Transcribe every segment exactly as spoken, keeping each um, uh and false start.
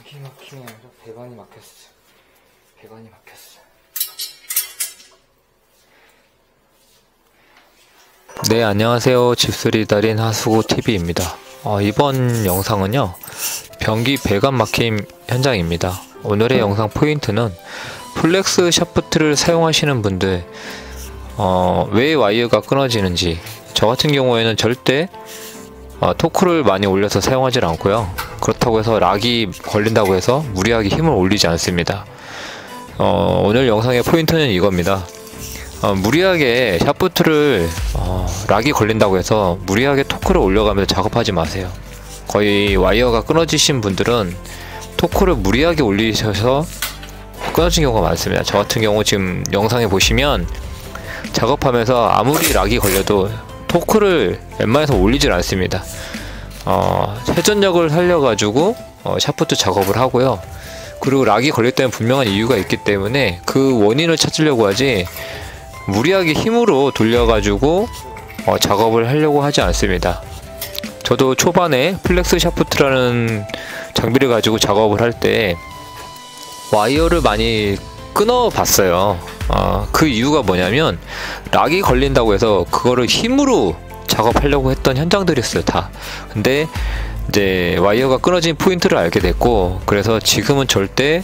막힘이 아니라 배관이 막혔어. 배관이 막혔어. 네, 안녕하세요. 집수리 달인 하수구 티비입니다. 어, 이번 영상은요, 변기 배관 막힘 현장입니다. 오늘의 영상 포인트는 플렉스 샤프트를 사용하시는 분들 어, 왜 와이어가 끊어지는지. 저 같은 경우에는 절대 어, 토크를 많이 올려서 사용하지 않고요. 그렇다고 해서 락이 걸린다고 해서 무리하게 힘을 올리지 않습니다. 어, 오늘 영상의 포인트는 이겁니다. 어, 무리하게 샤프트를 어, 락이 걸린다고 해서 무리하게 토크를 올려가면서 작업하지 마세요. 거의 와이어가 끊어지신 분들은 토크를 무리하게 올리셔서 끊어진 경우가 많습니다. 저 같은 경우 지금 영상에 보시면 작업하면서 아무리 락이 걸려도 토크를 웬만해서 올리질 않습니다. 어, 회전력을 살려가지고 어, 샤프트 작업을 하고요. 그리고 락이 걸릴 때는 분명한 이유가 있기 때문에 그 원인을 찾으려고 하지 무리하게 힘으로 돌려가지고 어, 작업을 하려고 하지 않습니다. 저도 초반에 플렉스 샤프트라는 장비를 가지고 작업을 할 때 와이어를 많이 끊어 봤어요. 어, 그 이유가 뭐냐면 락이 걸린다고 해서 그거를 힘으로 작업하려고 했던 현장들이 있어요, 다. 근데 이제 와이어가 끊어진 포인트를 알게 됐고, 그래서 지금은 절대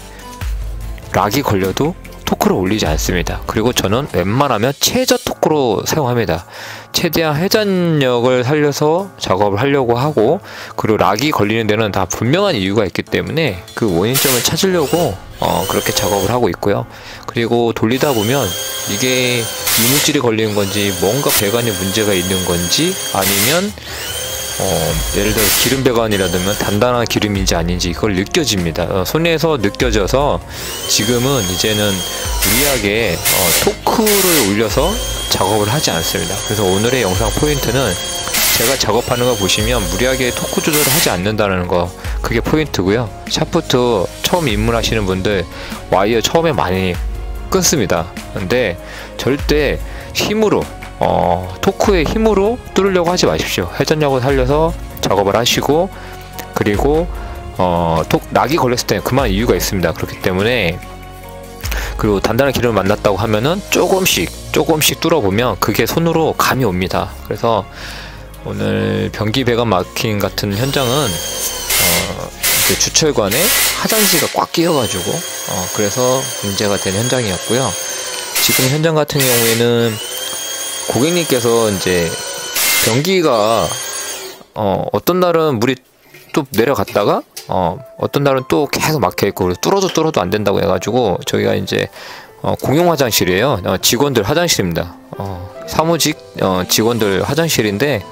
락이 걸려도 토크를 올리지 않습니다. 그리고 저는 웬만하면 최저 토크로 사용합니다. 최대한 회전력을 살려서 작업을 하려고 하고, 그리고 락이 걸리는 데는 다 분명한 이유가 있기 때문에 그 원인점을 찾으려고 어, 그렇게 작업을 하고 있고요. 그리고 돌리다 보면 이게 이물질이 걸리는 건지 뭔가 배관에 문제가 있는 건지 아니면 어, 예를 들어 기름 배관이라든가 단단한 기름인지 아닌지 이걸 느껴집니다. 어, 손에서 느껴져서 지금은 이제는 무리하게 어, 토크를 올려서 작업을 하지 않습니다. 그래서 오늘의 영상 포인트는 제가 작업하는 거 보시면 무리하게 토크 조절을 하지 않는다는 거, 그게 포인트고요. 샤프트 처음 입문하시는 분들 와이어 처음에 많이 끊습니다. 근데 절대 힘으로 어, 토크의 힘으로 뚫으려고 하지 마십시오. 회전력을 살려서 작업을 하시고, 그리고 어, 톡, 락이 걸렸을 때 그만 이유가 있습니다. 그렇기 때문에, 그리고 단단한 기름을 만났다고 하면은 조금씩 조금씩 뚫어보면 그게 손으로 감이 옵니다. 그래서 오늘 변기 배관 막힘 같은 현장은 어, 이제 주철관에 하장지가 꽉 끼어가지고 어, 그래서 문제가 된 현장이었고요. 지금 현장 같은 경우에는 고객님께서 이제 변기가 어, 어떤 날은 물이 또 내려갔다가 어, 어떤 날은 또 계속 막혀있고, 그래서 뚫어도 뚫어도 안 된다고 해가지고 저희가 이제 어, 공용 화장실이에요. 어, 직원들 화장실입니다. 어, 사무직 어, 직원들 화장실인데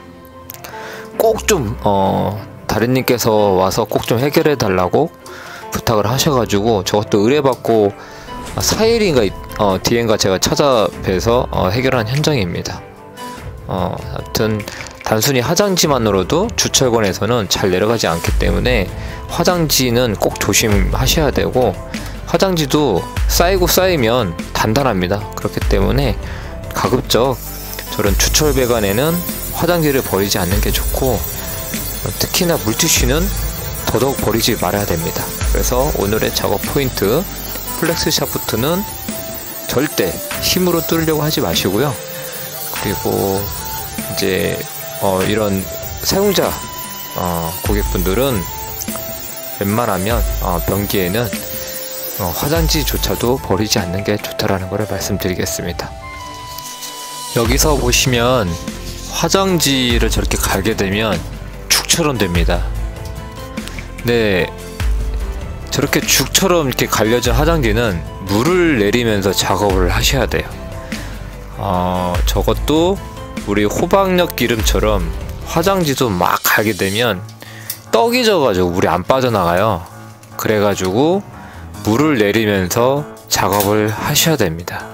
꼭 좀 어, 다른님께서 와서 꼭 좀 해결해 달라고 부탁을 하셔가지고 저것도 의뢰받고 사 일인가 어, 뒤엔가 제가 찾아뵈서 어, 해결한 현장입니다. 어, 하여튼 단순히 화장지만으로도 주철관에서는 잘 내려가지 않기 때문에 화장지는 꼭 조심하셔야 되고, 화장지도 쌓이고 쌓이면 단단합니다. 그렇기 때문에 가급적 저런 주철 배관에는 화장지를 버리지 않는 게 좋고, 특히나 물티슈는 더더욱 버리지 말아야 됩니다. 그래서 오늘의 작업 포인트, 플렉스 샤프트는 절대 힘으로 뚫으려고 하지 마시고요. 그리고 이제 어, 이런 사용자 어, 고객분들은 웬만하면 어, 변기에는 어, 화장지조차도 버리지 않는 게 좋다라는 것을 말씀드리겠습니다. 여기서 보시면 화장지를 저렇게 갈게 되면 죽처럼 됩니다. 네, 저렇게 죽처럼 이렇게 갈려진 화장지는 물을 내리면서 작업을 하셔야 돼요. 어, 저것도 우리 호박력 기름처럼 화장지도 막 갈게 되면 떡이 져가지고 물이 안 빠져나가요. 그래가지고 물을 내리면서 작업을 하셔야 됩니다.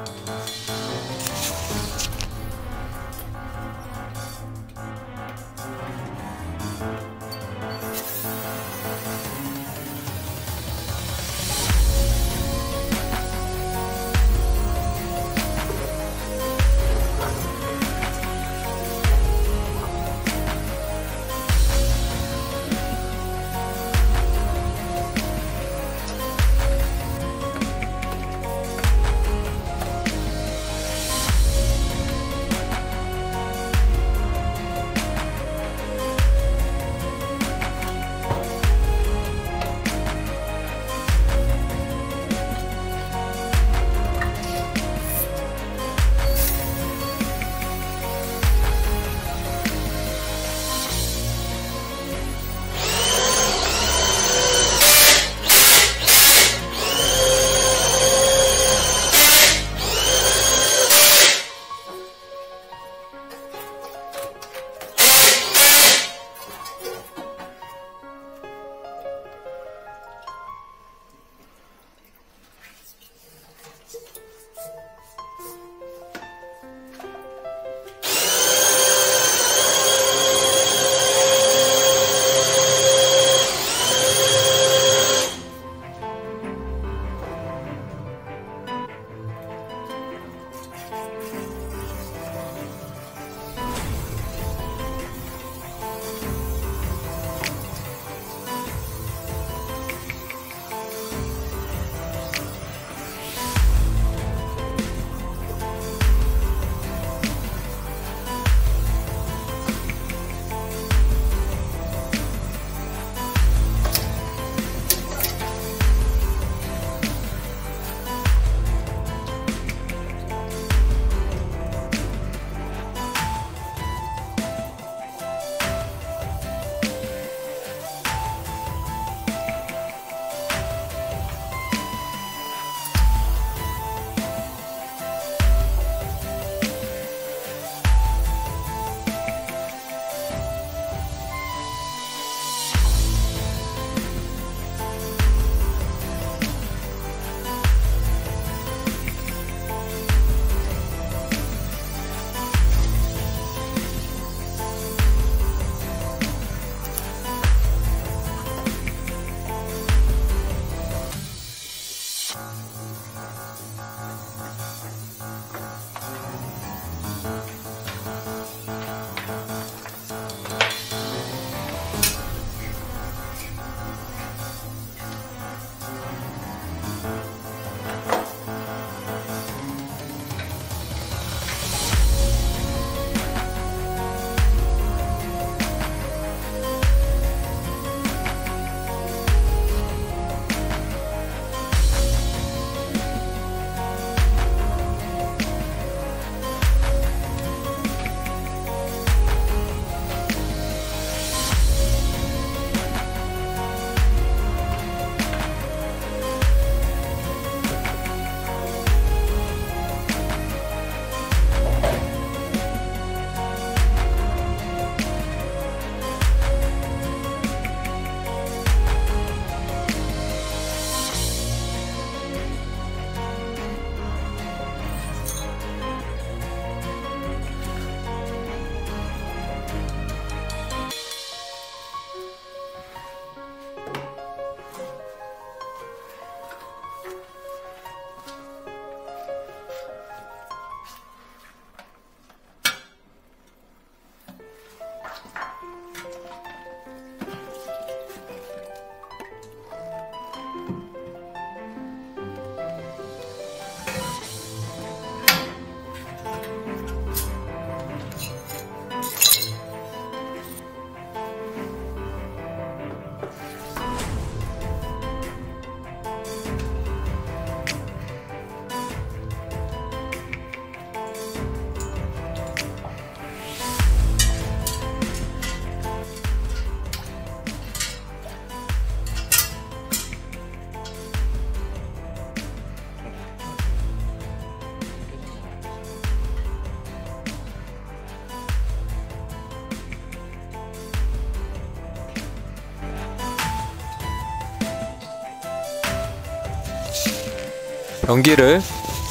변기를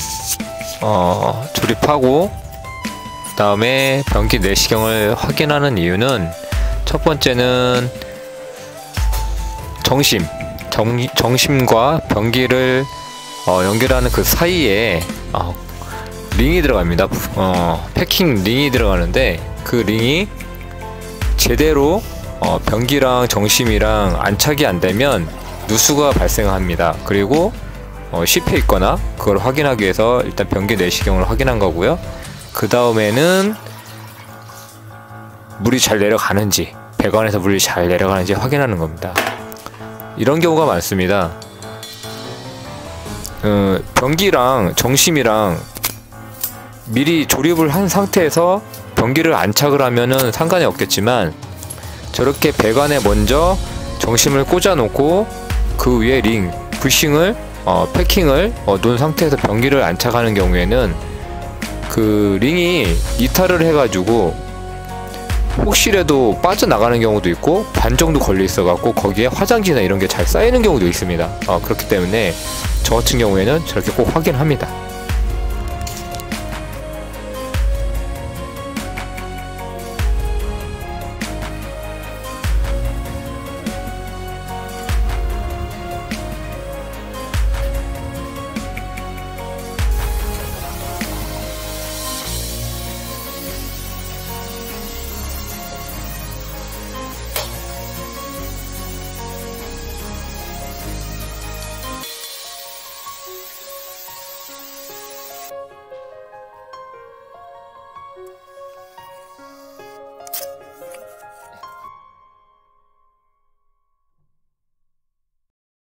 어, 조립하고 그 다음에 변기 내시경을 확인하는 이유는, 첫 번째는 정심 정, 정심과 변기를 어, 연결하는 그 사이에 어, 링이 들어갑니다. 어, 패킹 링이 들어가는데, 그 링이 제대로 어, 변기랑 정심이랑 안착이 안되면 누수가 발생합니다. 그리고 어, 씹혀 있거나 그걸 확인하기 위해서 일단 변기 내시경을 확인한 거고요. 그 다음에는 물이 잘 내려가는지, 배관에서 물이 잘 내려가는지 확인하는 겁니다. 이런 경우가 많습니다. 어, 변기랑 정심이랑 미리 조립을 한 상태에서 변기를 안착을 하면은 상관이 없겠지만, 저렇게 배관에 먼저 정심을 꽂아 놓고 그 위에 링, 부싱을 어, 패킹을 어, 놓은 상태에서 변기를 안착하는 경우에는 그 링이 이탈을 해가지고 혹시라도 빠져나가는 경우도 있고, 반 정도 걸려 있어갖고 거기에 화장지나 이런 게 잘 쌓이는 경우도 있습니다. 어, 그렇기 때문에 저 같은 경우에는 저렇게 꼭 확인합니다.